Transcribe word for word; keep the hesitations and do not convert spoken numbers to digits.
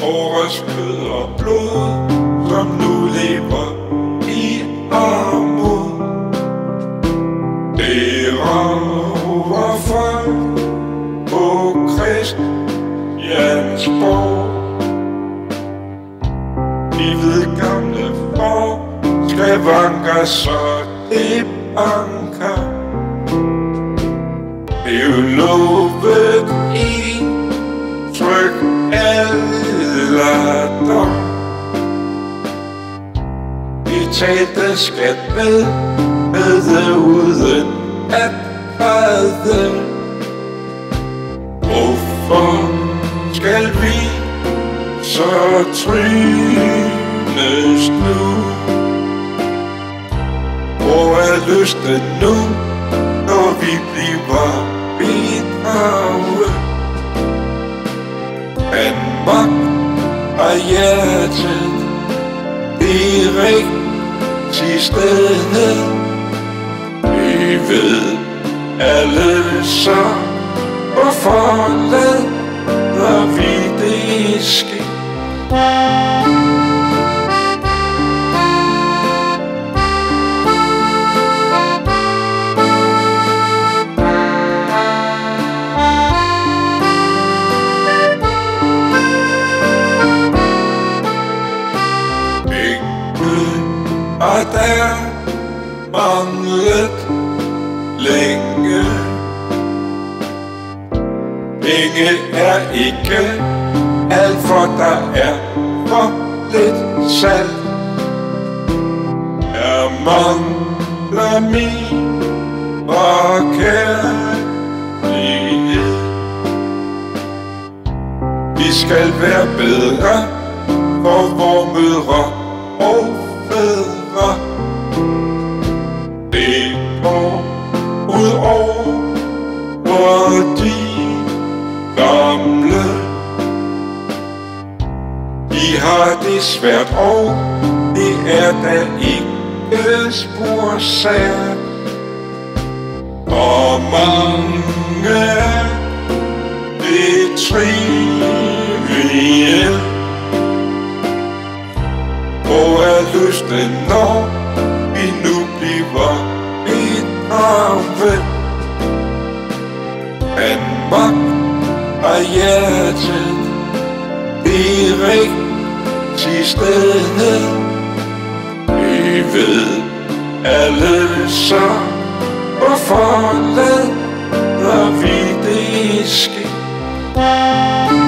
vores kød og blod, som nu lever i armod. Det rager folk på Christiansborg. De ved gamle for skavanker, så det banker. Det er jo lovet i tryk alderdom. Vi talte skat med, med uden at græde. Hvorfor skal vi så trynes nu? Hvor er lysten nu, når vi bliver bedraget? Danmark og hjertet, det rigtige sted. Vi ved alle så, hvorfor lader vi det ske? Og der manglet længe. Penge er ikke alt, for der er for lidt salg. Jeg mangler min og kærlighed. Vi skal være bedre for vores mødre og fædre. Det går ud over de gamle. De har det svært, og det er da ikke spor sært. Og mange er det trivielt. Hvor er lysten, når vi nu bliver bedraget? Danmark og hjertet, det rigtige sted. Vi ved alle så, hvorfor lader vi det ske?